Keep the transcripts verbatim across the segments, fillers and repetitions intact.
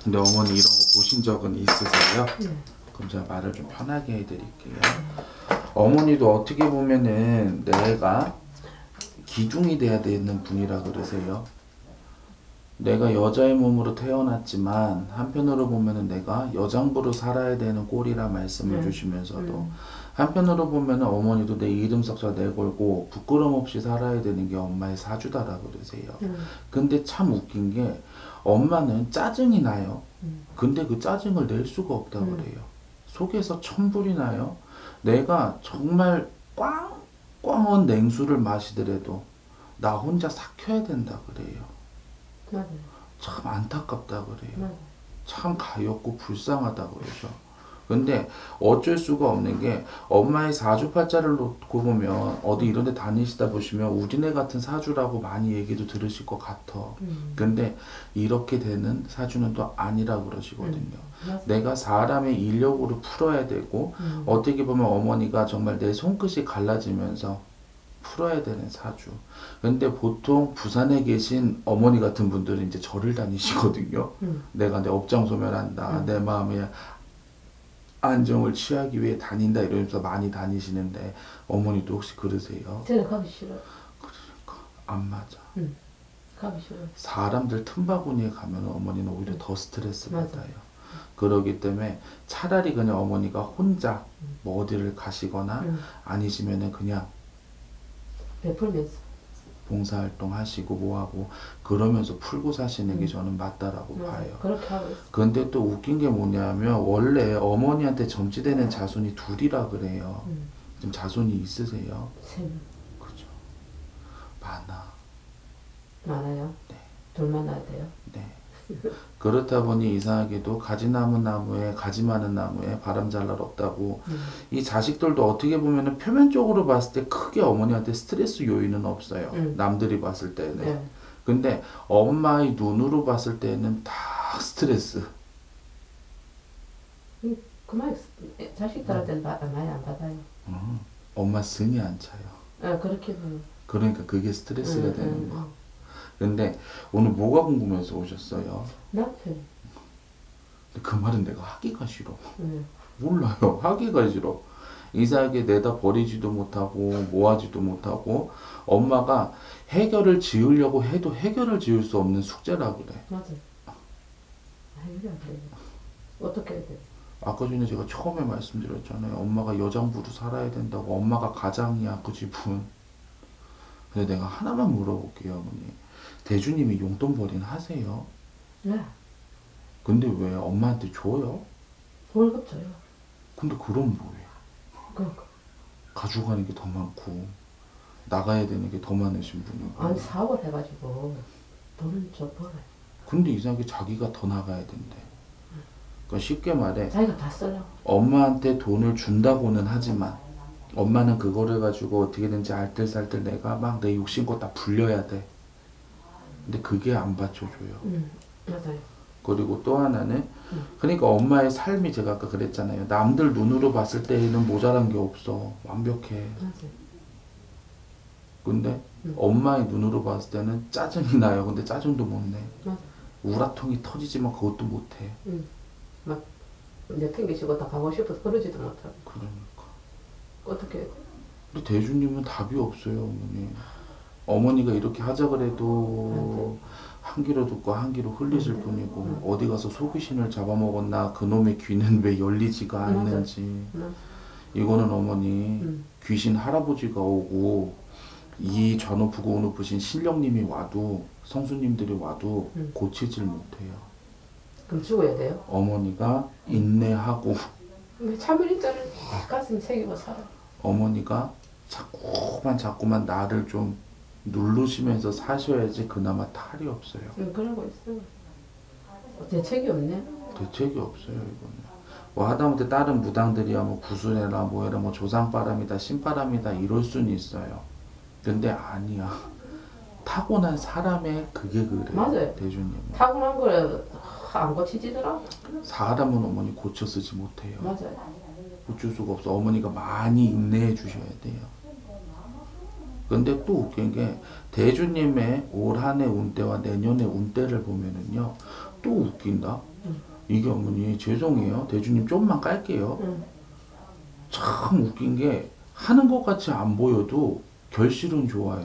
근데 어머니 이런 거 보신 적은 있으세요? 네. 그럼 제가 말을 좀 편하게 해드릴게요. 어머니도 어떻게 보면은 내가 기둥이 돼야 되는 분이라 그러세요. 내가 여자의 몸으로 태어났지만 한편으로 보면은 내가 여장부로 살아야 되는 꼴이라 말씀을 네. 주시면서도 음. 한편으로 보면은 어머니도 내 이름 석자 내걸고 부끄럼 없이 살아야 되는 게 엄마의 사주다라 그러세요. 음. 근데 참 웃긴 게 엄마는 짜증이 나요. 음. 근데 그 짜증을 낼 수가 없다 음. 그래요. 속에서 천불이 나요. 내가 정말 꽝꽝한 냉수를 마시더라도 나 혼자 삭혀야 된다 그래요. 맞아요. 참 안타깝다 그래요. 맞아요. 참 가엾고 불쌍하다 그러죠. 근데 어쩔 수가 없는 게 엄마의 사주팔자를 놓고 보면 어디 이런 데 다니시다 보시면 우리네 같은 사주라고 많이 얘기도 들으실 것 같아. 음. 근데 이렇게 되는 사주는 또 아니라 그러시거든요. 맞아요. 내가 사람의 인력으로 풀어야 되고 음. 어떻게 보면 어머니가 정말 내 손끝이 갈라지면서 풀어야 되는 사주. 근데 보통 부산에 계신 어머니 같은 분들은 이제 절을 다니시거든요. 음. 내가 내 업장 소멸한다. 음. 내 마음에 안정을 취하기 위해 다닌다 이러면서 많이 다니시는데 어머니도 혹시 그러세요? 저는 가기 싫어요. 그러니까 안 맞아. 음. 가기 싫어요. 사람들 틈바구니에 가면 어머니는 오히려 더 스트레스 맞아. 받아요. 그러기 때문에 차라리 그냥 어머니가 혼자 음. 뭐 어디를 가시거나 음. 아니시면은 그냥 베풀면서. 봉사활동 하시고 뭐하고 그러면서 풀고 사시는 게 음. 저는 맞다라고 맞아요. 봐요. 그렇게 하고 있어요. 근데 또 웃긴 게 뭐냐면 원래 어머니한테 점치되는 자손이 둘이라 그래요. 음. 좀 자손이 있으세요? 세 명. 그죠? 많아. 많아요? 네. 둘 만나야 돼요? 네. 그렇다 보니 이상하게도 가지 남은 나무에 가지 많은 나무에 바람 잘 날 없다고 음. 이 자식들도 어떻게 보면은 표면적으로 봤을 때 크게 어머니한테 스트레스 요인은 없어요. 음. 남들이 봤을 때는. 네. 근데 엄마의 눈으로 봤을 때는 다 스트레스. 그만 자식들한테는 바- 많이 안 받아요. 어, 엄마 승이 안 차요. 아, 그렇게 보면. 그러니까 그게 스트레스가 음, 되는 음, 거. 음. 근데 오늘 뭐가 궁금해서 오셨어요? 남편. 근데 그 말은 내가 하기가 싫어. 음. 몰라요. 하기가 싫어. 이상하게 내다 버리지도 못하고 뭐하지도 못하고 엄마가 해결을 지으려고 해도 해결을 지을 수 없는 숙제라 그래. 맞아. 아, 이게 안 돼요. 어떻게 해야 돼? 아까 전에 제가 처음에 말씀드렸잖아요. 엄마가 여장부로 살아야 된다고. 엄마가 가장이야 그 집은. 근데 내가 하나만 물어볼게요 어머니. 대주님이 용돈벌이는 하세요? 네. 근데 왜 엄마한테 줘요? 월급 줘요. 근데 그럼 뭐해? 그러니까. 가져가는 게 더 많고 나가야 되는 게 더 많으신 분이고. 아니, 사업을 해가지고 돈은 좀 벌어요. 근데 이상하게 자기가 더 나가야 된대. 그러니까 쉽게 말해 자기가 다 쓰려고. 엄마한테 돈을 준다고는 하지만 엄마는 그거를 가지고 어떻게든지 알뜰살뜰 내가 막 내 욕심껏 다 불려야 돼. 근데 그게 안 받쳐줘요. 음, 맞아요. 그리고 또 하나는 음. 그러니까 엄마의 삶이 제가 아까 그랬잖아요. 남들 눈으로 봤을 때는 모자란 게 없어. 완벽해. 맞아요. 근데 음. 엄마의 눈으로 봤을 때는 짜증이 나요. 근데 짜증도 못 내. 맞아. 우라통이 터지지만 그것도 못 해. 음. 막 이제 튕기시고 다 가고 싶어서 그러지도 못하고. 그러니까. 어떻게 해야 돼? 근데 대주님은 답이 없어요, 어머니. 어머니가 이렇게 하자 그래도 한 귀로 듣고 한 귀로 흘리실 음. 뿐이고 음. 어디 가서 소귀신을 잡아먹었나 그놈의 귀는 왜 열리지가 맞아. 않는지. 음. 이거는 어머니 음. 귀신 할아버지가 오고 이 좌높으고 우높으신 신령님이 와도 성수님들이 와도 음. 고치질 못해요. 그럼 죽어야 돼요? 어머니가 인내하고 근데 참을인자를 가슴 새기고 살아. 어머니가 자꾸만 자꾸만 나를 좀 누르시면서 사셔야지 그나마 탈이 없어요. 응, 그러고 있어. 대책이 없네. 대책이 없어요 이거는. 뭐 하다못해 다른 무당들이야 뭐 구슬해라 뭐해라 뭐 조상바람이다 신바람이다 이럴 수는 있어요. 근데 아니야. 타고난 사람의 그게 그래요. 맞아요. 대주님은. 타고난 거를 안 고치지더라고. 사람은 어머니 고쳐 쓰지 못해요. 맞아요. 어쩔 수가 없어. 어머니가 많이 인내해 주셔야 돼요. 근데 또 웃긴 게 대주님의 올 한해 운대와 내년의 운대를 보면은요 또 웃긴다. 응. 이게 어머니 죄송해요. 대주님 좀만 깔게요. 응. 참 웃긴 게 하는 것 같이 안 보여도 결실은 좋아요.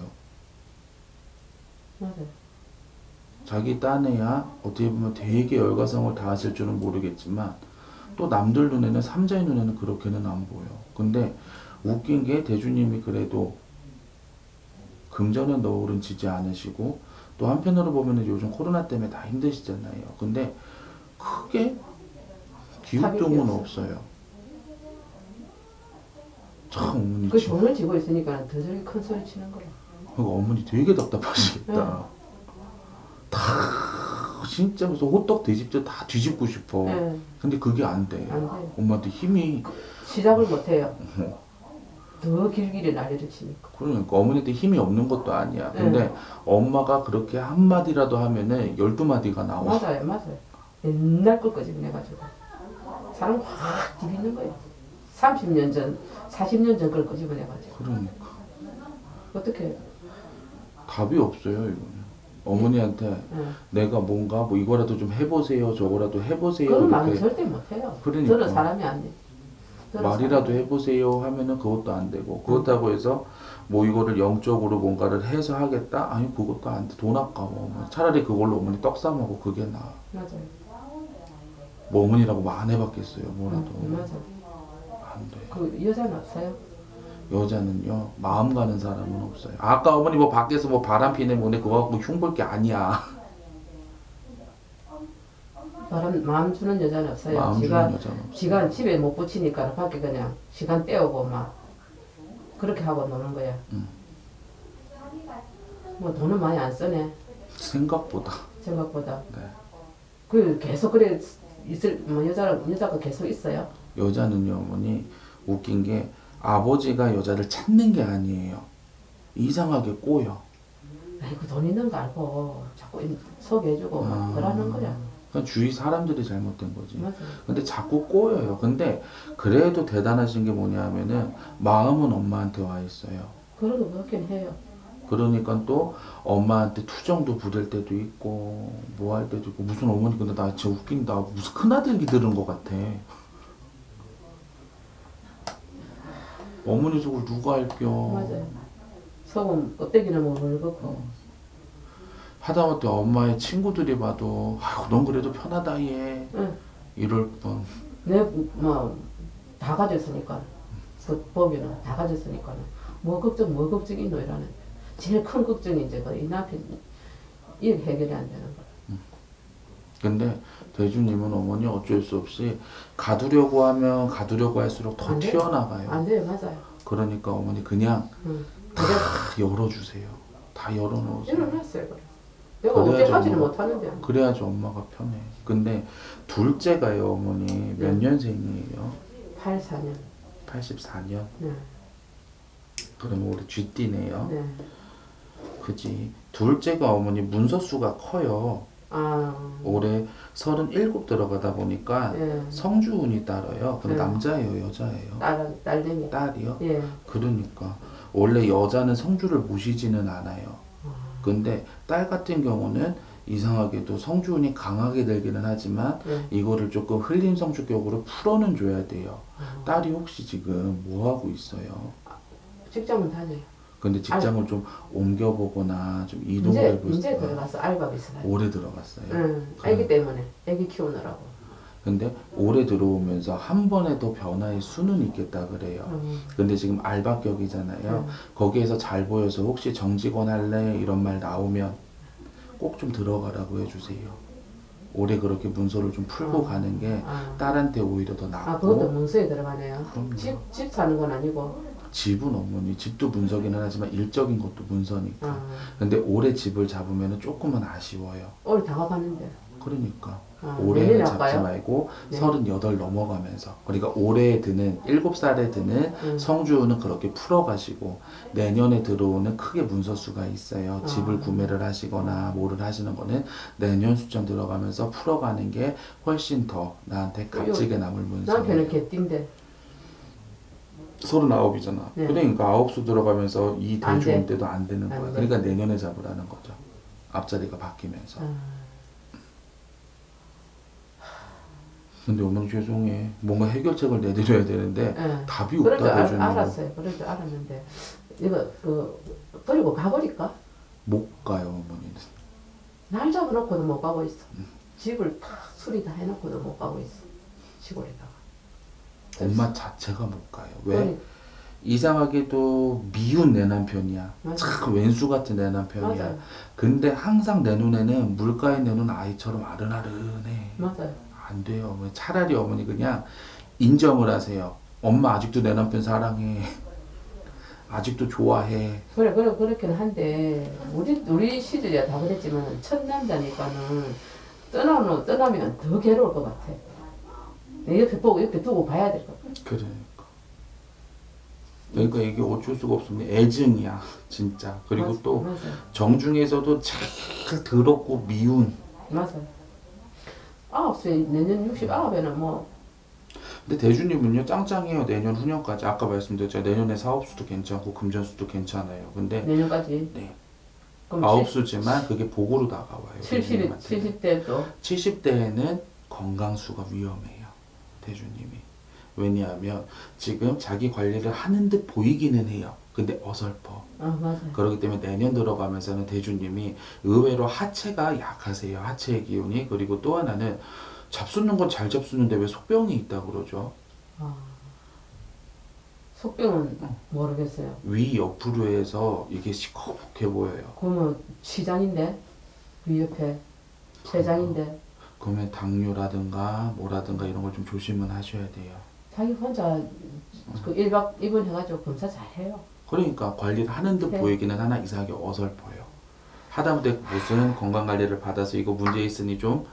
맞아. 자기 딴에야 어떻게 보면 되게 열과성을 다하실 줄은 모르겠지만 또 남들 눈에는 삼자의 눈에는 그렇게는 안 보여. 근데 웃긴 게 대주님이 그래도 금전은 너울은 지지 않으시고 또 한편으로 보면 요즘 코로나 때문에 다 힘드시잖아요. 근데 크게 기웃동은 없어요. 참 어머니 그 지- 돈을 쥐고 있으니까 더 저리 큰 소리 치는 거야. 그러니까 어머니 되게 답답하시겠다. 다 진짜 무슨 호떡 뒤집듯 다 뒤집고 싶어. 네. 근데 그게 안 돼. 안 돼요. 엄마한테 힘이 시작을 못 해요. 더 길길이 난리를 치니까. 그러니까 어머니한테 힘이 없는 것도 아니야. 근데 엄마가 그렇게 한 마디라도 하면은 열두 마디가 나와. 맞아요, 맞아요. 옛날 걸 끄집어내가지고 사람 확 디비는 거예요. 삼십 년 전, 사십 년 전 걸 끄집어내가지고 그러니까 어떻게? 답이 없어요 이거는. 어머니한테 네. 내가 뭔가 뭐 이거라도 좀 해보세요, 저거라도 해보세요 그런 말은 이렇게 절대 못해요. 그러니까. 들은 사람이 안 돼. 들은 말이라도 사람이. 해보세요 하면은 그것도 안 되고 그렇다고 해서 뭐 이거를 영적으로 뭔가를 해서 하겠다? 아니 그것도 안 돼. 돈 아까워. 뭐 차라리 그걸로 어머니 떡 사 먹고 그게 나아. 맞아요. 뭐 어머니라고 뭐 안 해봤겠어요 뭐라도. 음, 맞아. 안 돼. 그 여자는 없어요? 여자는요 마음 가는 사람은 없어요. 아까 어머니 뭐 밖에서 뭐 바람 피네 뭐네 그거 갖고 흉볼 게 아니야. 바람 마음 주는 여자는 없어요. 마음 주는 지가 여자는 없어요. 시간 집에 못 붙이니까 밖에 그냥 시간 때우고 막 그렇게 하고 노는 거야. 음. 뭐 돈은 많이 안 쓰네 생각보다. 생각보다. 네. 그 계속 그래 있을 뭐 여자는 여자가 계속 있어요. 여자는요 어머니 웃긴 게 아버지가 여자를 찾는 게 아니에요. 이상하게 꼬여. 아이고 돈 있는 거 알고 자꾸 소개해주고 막 아. 그러는 거야. 그냥 주위 사람들이 잘못된 거지. 맞아. 근데 자꾸 꼬여요. 근데 그래도 대단하신 게 뭐냐면은 마음은 엄마한테 와 있어요. 그래도 그렇긴 해요. 그러니까 또 엄마한테 투정도 부릴 때도 있고 뭐 할 때도 있고 무슨 어머니 근데 나 진짜 웃긴다. 무슨 큰아들기 들은 것 같아. 어머니 속을 누가 알겨. 맞아요. 속은 껍데기는 뭐 물고. 하다못해 엄마의 친구들이 봐도 아이고 넌 그래도 편하다 얘 응. 이럴 뿐. 내뭐다 가졌으니까 그 보기는 다 가졌으니까는 뭐 걱정 뭐 걱정이 너 이라는 제일 큰 걱정이 이제 그 이 남편 일 해결이 안 되는 거야. 근데 대주님은 어머니 어쩔 수 없이 가두려고 하면 가두려고 할수록 더 안 돼요. 튀어나가요. 안 돼요, 맞아요. 그러니까 어머니 그냥 응. 다 열어주세요. 다 열어놓으세요. 일어났어요, 그래. 내가 그래야죠, 어제까지는 엄마. 못 하는데. 그래야지 엄마가 편해. 근데 둘째가요 어머니 몇 네. 년생이에요? 팔십사 년. 팔십사 년? 네. 그러면 우리 쥐띠네요. 네. 그지. 둘째가 어머니 문서수가 커요. 아. 올해 서른일곱 들어가다 보니까 예. 성주운이 따라요. 근데 네. 남자예요, 여자예요? 딸 딸내미. 딸이요? 예. 그러니까 원래 여자는 성주를 모시지는 않아요. 근데 딸 같은 경우는 이상하게도 성주운이 강하게 들기는 하지만 네. 이거를 조금 흘림 성주격으로 풀어는 줘야 돼요. 아. 딸이 혹시 지금 뭐 하고 있어요? 직장은 다녀요. 근데 직장을 좀 옮겨보거나 좀 이동을 이제 해볼 이제 수가 들어가서 알바 비슷하게. 오래 들어갔어요. 응. 아기 때문에 아기 키우느라고. 근데 올해 들어오면서 한 번에 더 변화의 수는 있겠다 그래요. 음. 근데 지금 알바격이잖아요. 음. 거기에서 잘 보여서 혹시 정직원 할래 이런 말 나오면 꼭 좀 들어가라고 해주세요. 올해 그렇게 문서를 좀 풀고 어. 가는 게 아. 딸한테 오히려 더 아, 그것도 낫고 문서에 들어가네요. 그럼요. 집, 집 사는 건 아니고. 집은 어머니 집도 문서기는 하지만 일적인 것도 문서니까. 아. 근데 올해 집을 잡으면 조금은 아쉬워요. 올 다가가는데. 그러니까 아, 올해는 내년에 잡지 할까요? 말고 네. 서른여덟 넘어가면서 그러니까 올해에 드는 일곱 살에 드는 음. 성주운은 그렇게 풀어가시고 내년에 들어오는 크게 문서수가 있어요. 아. 집을 구매를 하시거나 뭐를 하시는 거는 내년 수점 들어가면서 풀어가는 게 훨씬 더 나한테 값지게 남을 남편은 문서예요. 개띠인데. 서른아홉이잖아. 네. 그러니까 아홉수 들어가면서 이 안 대주운 돼. 때도 안 되는 안 거야. 돼. 그러니까 내년에 잡으라는 거죠. 앞자리가 바뀌면서. 아. 근데 어머니 죄송해. 뭔가 해결책을 내드려야 되는데 예. 답이 그럴 줄 없다 알, 대주님. 알았어요. 그럴 줄 알았는데 이거 그 버리고 가버릴까? 못 가요 어머니는. 날 잡아놓고도 못 가고 있어. 음. 집을 다 수리 다 해놓고도 못 가고 있어. 시골에다가. 엄마 자체가 못 가요. 왜? 그러니- 이상하게도 미운 내 남편이야. 맞아. 참 왼수 같은 내 남편이야. 맞아요. 근데 항상 내 눈에는 물가에 내놓은 아이처럼 아른아른해. 맞아요. 안 돼요. 어머니. 차라리 어머니 그냥 인정을 하세요. 엄마 아직도 내 남편 사랑해. 아직도 좋아해. 그래 그래 그렇긴 한데 우리 우리 시절이야 다 그랬지만 첫 남자니까는 떠나면 떠나면 더 괴로울 것 같아. 내 옆에 보고 옆에 두고 봐야 될 것 같아. 그러니까. 그러니까 이게 어쩔 수가 없습니다. 애증이야. 진짜. 그리고 맞아, 또 맞아요. 정중에서도 제일 더럽고 미운. 맞아요. 아홉 세 내년 육십구에는 뭐 근데 대주님은요 짱짱해요. 내년 후년까지. 아까 말씀드렸죠. 내년에 사업수도 괜찮고 금전수도 괜찮아요. 근데 내년까지. 네. 그럼 아홉수지만 그게 복으로 다가와요. 칠십 칠십 대도 칠십 대에는 건강수가 위험해요. 대주님이. 왜냐하면 지금 자기 관리를 하는 듯 보이기는 해요. 근데 어설퍼. 아 맞아요. 그렇기 때문에 내년 들어가면서는 대주님이 의외로 하체가 약하세요. 하체의 기운이. 그리고 또 하나는 잡수는 건 잘 잡수는데 왜 속병이 있다 그러죠? 아 속병은 어. 모르겠어요. 위 옆으로 해서 이게 시커멓게 보여요. 그러면 시장인데 위 옆에 췌장인데 그러면 당뇨라든가 뭐라든가 이런 걸 좀 조심은 하셔야 돼요. 자기 혼자 그 일 박 입원 해가지고 검사 잘 해요. 그러니까 관리를 하는 듯 네. 보이기는 하나 이상하게 어설퍼요. 하다못해 무슨 건강관리를 받아서 이거 문제 있으니 좀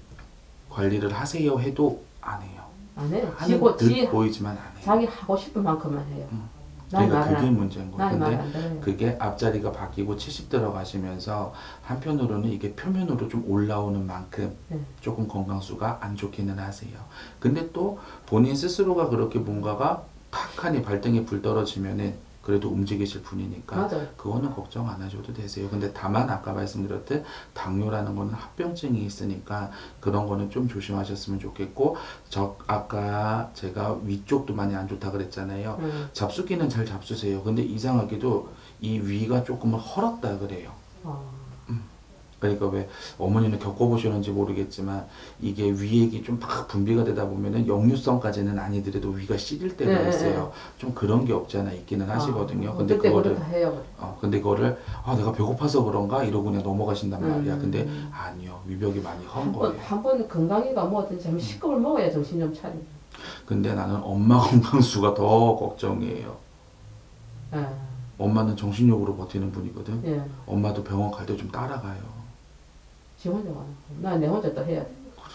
관리를 하세요 해도 안 해요. 안 해요. 하는 지고 듯 지 보이지만 안 해요. 자기 하고 싶은 만큼만 해요. 음. 나의 그러니까 말을 그게 안, 문제인 거예요. 나의 말을 근데 안 들어요. 그게 앞자리가 바뀌고 칠십 들어가시면서 한편으로는 이게 표면으로 좀 올라오는 만큼 네. 조금 건강수가 안 좋기는 하세요. 근데 또 본인 스스로가 그렇게 뭔가가 탁하니 발등에 불 떨어지면은 그래도 움직이실 분이니까 맞아요. 그거는 걱정 안 하셔도 되세요. 근데 다만 아까 말씀드렸듯 당뇨라는 거는 합병증이 있으니까 그런 거는 좀 조심하셨으면 좋겠고, 저 아까 제가 위쪽도 많이 안 좋다 그랬잖아요. 음. 잡수기는 잘 잡수세요. 근데 이상하게도 이 위가 조금은 헐었다 그래요. 어. 그러니까 왜 어머니는 겪어보시는지 모르겠지만 이게 위액이 좀 막 분비가 되다 보면은 역류성까지는 아니더라도 위가 시릴 때가 네, 있어요. 네, 네. 좀 그런 게 없지 않아 있기는 하시거든요. 아, 근데 그때 그거를 그렇다 해요. 어 근데 그거를 아 내가 배고파서 그런가 이러고 그냥 넘어가신단 말이야. 음. 근데 아니요, 위벽이 많이 헌 한번 거예요. 한번 건강이가 뭐든지 한번 식겁을 먹어야 정신 좀 차리. 근데 나는 엄마 건강수가 더 걱정이에요. 예. 엄마는 정신력으로 버티는 분이거든. 예. 엄마도 병원 갈 때 좀 따라가요. 지 혼자 가는 거. 나내 혼자 또 해야 돼.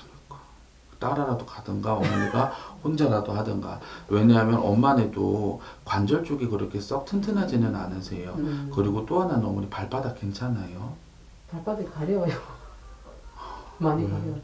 따라라도 가든가 어머니가 혼자라도 하든가. 왜냐하면 엄마네도 관절 쪽이 그렇게 썩 튼튼하지는 않으세요. 음. 그리고 또 하나는 어머니 발바닥 괜찮아요? 발바닥이 가려워요. 많이 음. 가려워.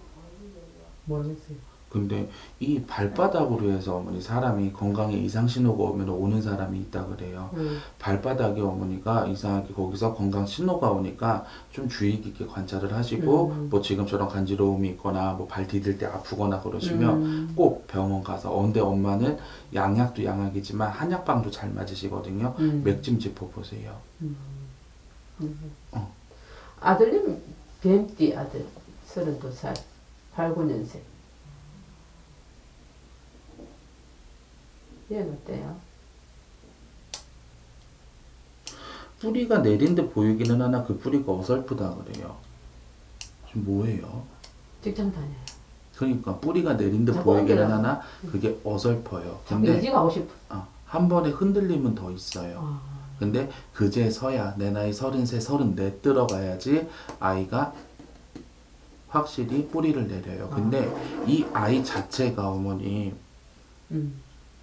모르겠어요. 근데 이 발바닥으로 해서 어머니 사람이 건강에 이상 신호가 오면 오는 사람이 있다 그래요. 음. 발바닥에 어머니가 이상하게 거기서 건강 신호가 오니까 좀 주의 깊게 관찰을 하시고 음. 뭐 지금처럼 간지러움이 있거나 뭐 발 디딜 때 아프거나 그러시면 음. 꼭 병원 가서. 어, 근데 엄마는 양약도 양약이지만 한약방도 잘 맞으시거든요. 음. 맥 좀 짚어보세요. 음. 음. 어. 아들님 뱀띠 아들 서른두 살 팔구 년생. 얘는 어때요? 뿌리가 내린 듯 보이기는 하나 그 뿌리가 어설프다 그래요. 지금 뭐예요? 직장 다녀요. 그러니까 뿌리가 내린 듯 자꾸 보이기는 옮겨요. 하나 그게 어설퍼요. 자꾸 근데 이직하고 싶어. 어, 한 번에 흔들림은 더 있어요. 아. 근데 그제서야 내 나이 서른세, 서른넷 들어가야지 아이가 확실히 뿌리를 내려요. 근데 이 아이 자체가 어머니, 음.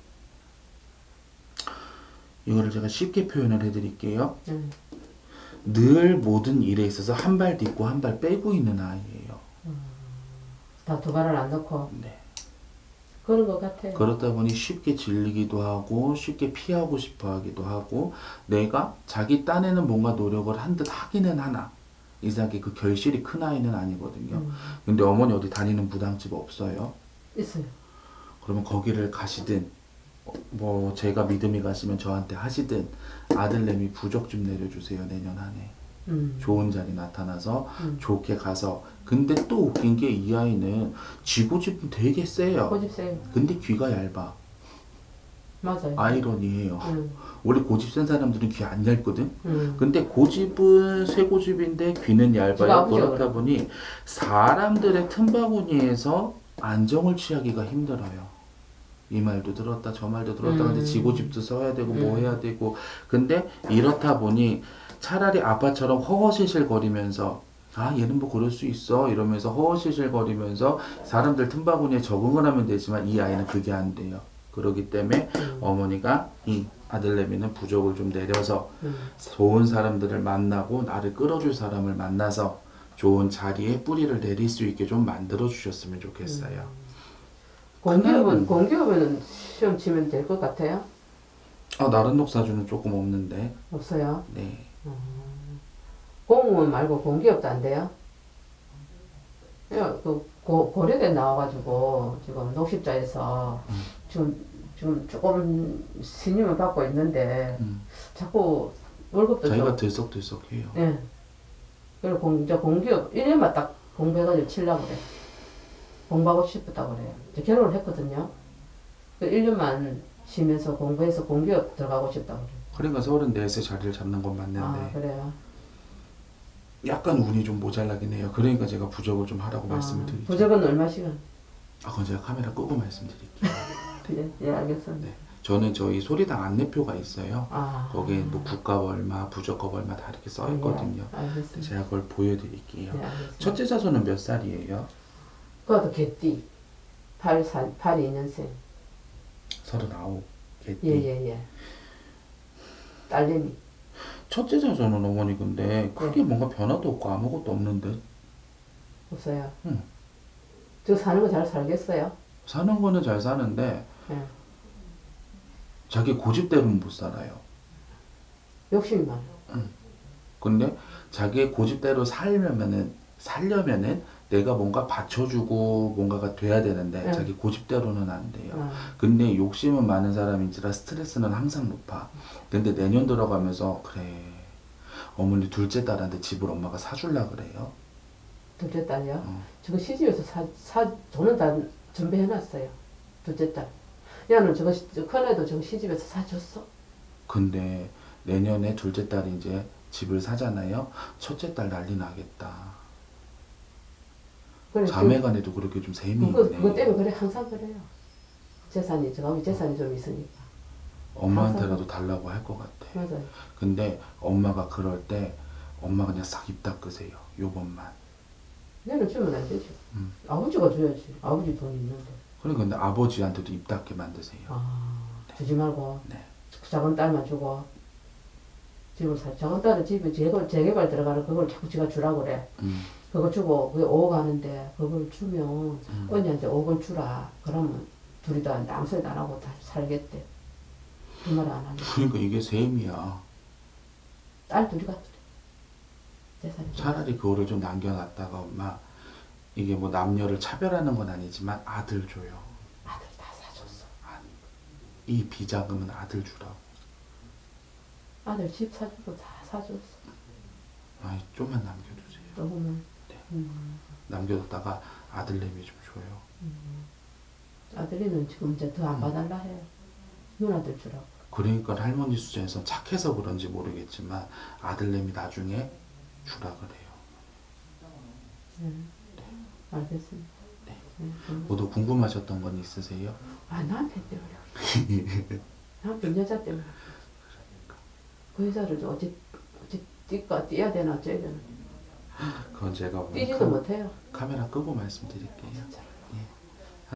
이거를 제가 쉽게 표현을 해드릴게요. 음. 늘 모든 일에 있어서 한 발 딛고 한 발 빼고 있는 아이예요. 다 두 발을 안 넣고 네. 그런 것 같아요. 그렇다 보니 쉽게 질리기도 하고 쉽게 피하고 싶어 하기도 하고, 내가 자기 딴에는 뭔가 노력을 한 듯 하기는 하나 이상하게 그 결실이 큰 아이는 아니거든요. 음. 근데 어머니 어디 다니는 무당집 없어요? 있어요. 그러면 거기를 가시든 어, 뭐 제가 믿음이 가시면 저한테 하시든 아들내미 부적 좀 내려주세요 내년 안에. 음. 좋은 자리 나타나서 음. 좋게 가서. 근데 또 웃긴 게 이 아이는 쥐고집은 되게 세요. 고집 세요. 근데 귀가 얇아. 맞아요. 아이러니해요. 음. 원래 고집 센 사람들은 귀 안 얇거든. 음. 근데 고집은 쇠고집인데 귀는 귀가 얇아요. 아프죠, 그렇다 그럼. 보니 사람들의 틈바구니에서 안정을 취하기가 힘들어요. 이 말도 들었다 저 말도 들었다. 음. 근데 지고집도 써야 되고 뭐 음. 해야 되고. 근데 이렇다 보니 차라리 아빠처럼 허허실실 거리면서 아 얘는 뭐 그럴 수 있어 이러면서 허허실실 거리면서 사람들 틈바구니에 적응을 하면 되지만 이 아이는 그게 안 돼요. 그렇기 때문에 음. 어머니가 이 아들내미는 부족을 좀 내려서 음. 좋은 사람들을 만나고 나를 끌어줄 사람을 만나서 좋은 자리에 뿌리를 내릴 수 있게 좀 만들어 주셨으면 좋겠어요. 공기업은 공기업에는 시험 치면 될 것 같아요? 아 나른 녹사주는 조금 없는데. 없어요. 네. 공무원 말고 공기업도 안 돼요? 야, 그 고, 고려대 나와가지고 지금 녹십자에서 음. 지금 지금 조금 신임을 받고 있는데 음. 자꾸 월급도 자기가 좀 들썩들썩해요. 예. 그리고 공, 이제 공기업 일 년만 딱 공부해가지고 치려고 그래. 공부하고 싶었다고 그래요. 이제 결혼을 했거든요. 그 일 년만 쉬면서 공부해서 공기업 들어가고 싶다고 그래요. 그러니까 서른넷에 자리를 잡는 건 맞는데 아, 그래요? 약간 운이 좀 모자라긴 해요. 그러니까 제가 부적을 좀 하라고 말씀을 아, 드리죠. 부적은 얼마 시간? 아 그건 제가 카메라 끄고 말씀드릴게요. 예, 예, 알겠습니다. 네. 저는 저희 소리당 안내표가 있어요. 아. 거기에 뭐 국값 얼마, 부적값 얼마 다 이렇게 써 있거든요. 예, 알겠습니다. 제가 그걸 보여드릴게요. 네, 알겠습니다. 첫째 자손은 몇 살이에요? 그것도 개띠. 팔십이 년생. 서른아홉. 개띠. 예예예. 딸내미. 첫째 자손은 어머니 근데 크게 뭔가 변화도 없고 아무것도 없는데 없어요. 응. 저 사는 거 잘 살겠어요? 사는 거는 잘 사는데 예. 자기 고집대로는 못 살아요. 욕심이 많아. 근데 자기의 고집대로 살려면은 살려면은 내가 뭔가 받쳐주고 뭔가가 돼야 되는데 네. 자기 고집대로는 안 돼요. 아, 근데 욕심은 많은 사람인지라 스트레스는 항상 높아. 근데 내년 들어가면서 그래 어머니 둘째 딸한테 집을 엄마가 사줄라 그래요. 둘째 딸이요? 어. 저거 시집에서 사, 사, 저는 다 준비해놨어요. 둘째 딸. 야는 저거, 시- 저 큰애도 저거 시집에서 사줬어? 근데 내년에 둘째 딸이 이제 집을 사잖아요. 첫째 딸 난리 나겠다. 그래, 자매간에도 그렇게 좀 셈이 그거, 있네. 그거 때문에 그래, 항상 그래요. 재산이, 저거 재산이 좀 있으니까. 엄마한테라도 달라고 할 것 같아. 맞아요. 근데 엄마가 그럴 때 엄마 그냥 싹 입 닦으세요. 요번만. 얘는 주면 안 되죠. 음. 아버지가 줘야지. 아버지 돈이 있는데. 그러니까 근데 아버지한테도 입 닦게 만드세요. 아, 주지 말고. 네. 작은 딸만 주고. 집을 사. 작은 딸은 집에 재개발, 재개발 들어가는 그걸 자꾸 지가 주라고 그래. 음. 그거 주고, 그게 오억 하는데, 그걸 주면, 음. 언니한테 오억을 주라. 그러면 둘이 다 아무 소리도 안 하고 다 살겠대. 그 말 안 하면. 그러니까 이게 셈이야. 딸 둘이 같으래. 재산이. 차라리 그거를 좀 남겨놨다가 엄마 이게 뭐 남녀를 차별하는 건 아니지만 아들 줘요. 아들 다 사줬어. 아니, 이 비자금은 아들 주라고. 아들 집 사주고 다 사줬어. 아이 좀만 남겨두세요. 조금은. 네. 음, 남겨뒀다가 아들내미 좀 줘요. 아들이는 지금 이제 더 안 봐달라 해요. 누나들 주라고. 그러니까 할머니 수준에서 착해서 그런지 모르겠지만 아들내미 나중에 주라 그래요. 음, 알겠습니다. 네. 음. 모두 궁금하셨던 건 있으세요? 아, 남편 때문에. 남편 여자 때문에. 그 여자를 어찌, 어찌 뛸까, 뛰어야 되나, 어째야 되나. 그건 제가 오늘 뛰지도 카, 못해요. 카메라 끄고 말씀드릴게요. 진짜.